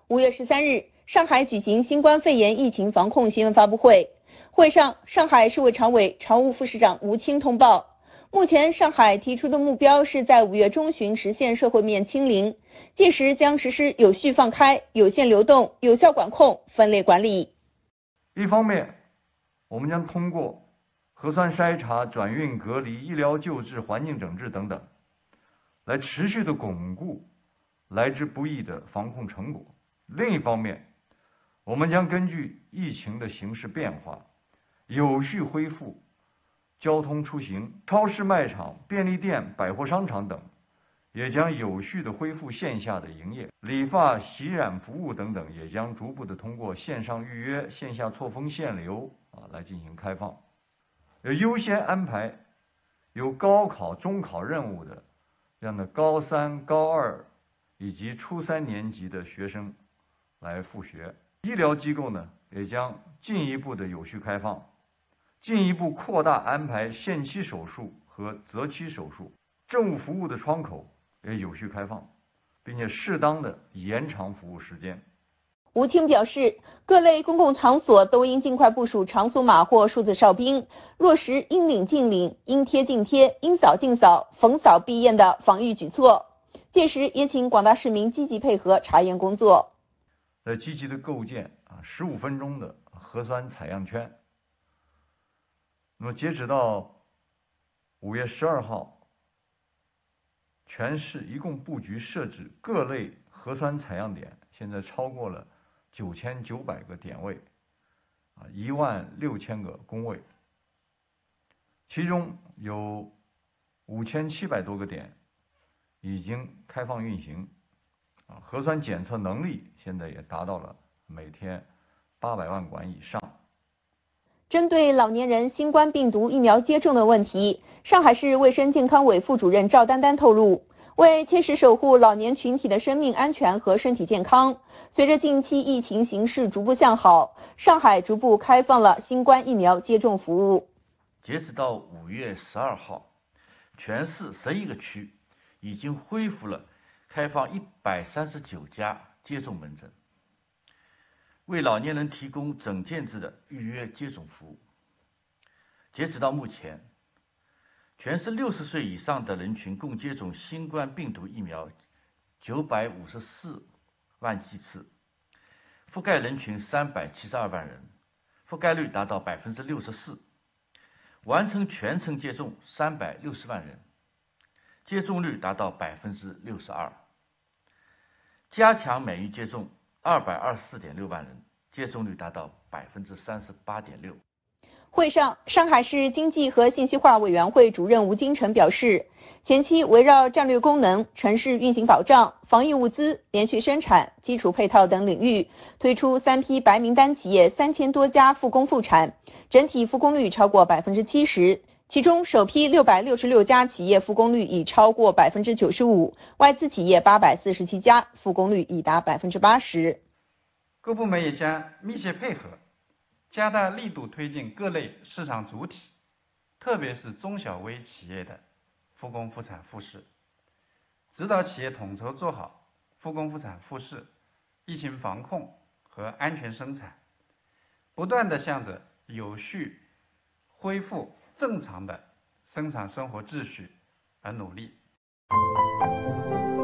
5月13日，上海举行新冠肺炎疫情防控新闻发布会。会上，上海市委常委、常务副市长吴清通报，目前上海提出的目标是在5月中旬实现社会面清零，届时将实施有序放开、有限流动、有效管控、分类管理。 一方面，我们将通过核酸筛查、转运隔离、医疗救治、环境整治等等，来持续的巩固来之不易的防控成果。另一方面，我们将根据疫情的形势变化，有序恢复交通出行，超市、卖场、便利店、百货商场等也将有序的恢复线下的营业，理发、洗染服务等等也将逐步的通过线上预约、线下错峰限流来进行开放。优先安排有高考、中考任务的这样的高3、高2以及初3年级的学生来复学。医疗机构呢，也将进一步的有序开放，进一步扩大安排限期手术和择期手术，政务服务的窗口也有序开放，并且适当的延长服务时间。 吴清表示，各类公共场所都应尽快部署场所码或数字哨兵，落实应领尽领、应贴尽贴、应扫尽扫、逢扫必验的防御举措。届时也请广大市民积极配合查验工作。 积极的构建15分钟的核酸采样圈。那么截止到5月12号，全市一共布局设置各类核酸采样点，现在超过了9900个点位，16000个工位，其中有5700多个点已经开放运行，核酸检测能力现在也达到了每天800万管以上。 针对老年人新冠病毒疫苗接种的问题，上海市卫生健康委副主任赵丹丹透露，为切实守护老年群体的生命安全和身体健康，随着近期疫情形势逐步向好，上海逐步开放了新冠疫苗接种服务。 截止到5月12号，全市11个区已经恢复了开放139家接种门诊，为老年人提供诊间制的预约接种服务。截止到目前，全市60岁以上的人群共接种新冠病毒疫苗954万剂次，覆盖人群372万人，覆盖率达到64%，完成全程接种360万人，接种率达到62%，加强免疫接种224.6万人，接种率达到38.6%。 会上，上海市经济和信息化委员会主任吴金城表示，前期围绕战略功能、城市运行保障、防疫物资、连续生产、基础配套等领域，推出3批白名单企业3000多家复工复产，整体复工率超过70%。其中，首批666家企业复工率已超过95%，外资企业847家复工率已达80%。 各部门也将密切配合，加大力度推进各类市场主体，特别是中小微企业的复工复产复市，指导企业统筹做好复工复产复市、疫情防控和安全生产，不断地向着有序恢复正常的生产生活秩序而努力。